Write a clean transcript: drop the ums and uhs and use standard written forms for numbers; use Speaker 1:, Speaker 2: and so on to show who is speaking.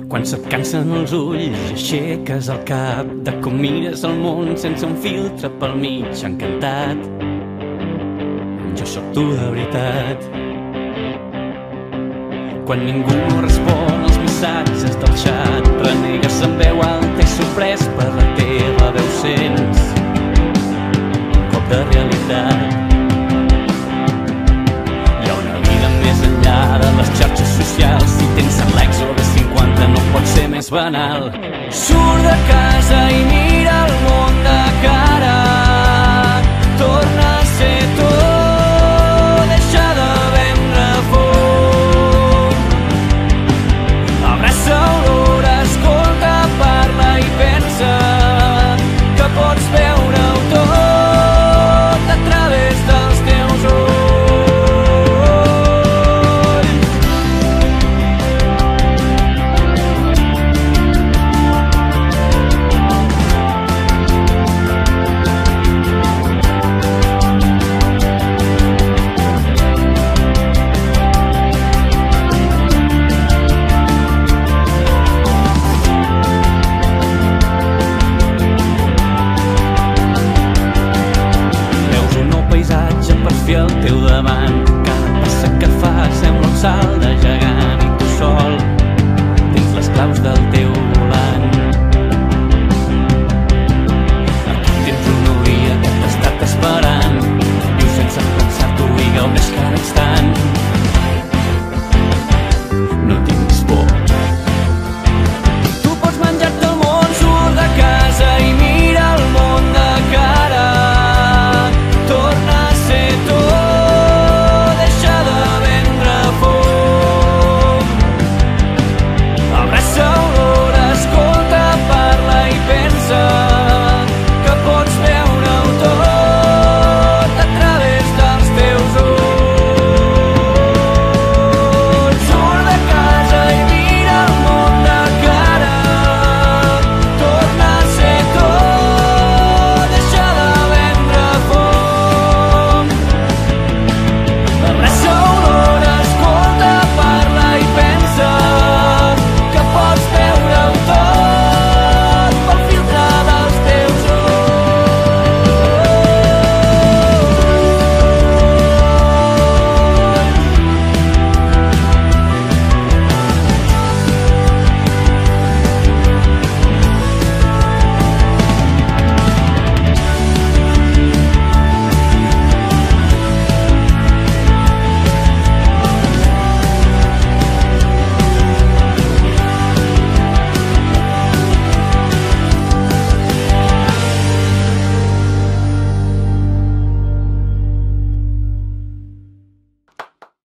Speaker 1: Quan se't cansen els ulls i aixeques el cap de com mires el món sense un filtre pel mig, encantat. Jo sóc tu de veritat. Quan ningú no respon als missatges del xat, renegues en veu alta i sorprès per la teva veu sents un cop de realitat. Hi ha una vida més enllà de les xarxes socials. Si tens l'ex o de 50 no pot ser més banal. Surt de casa i mira el món de cara.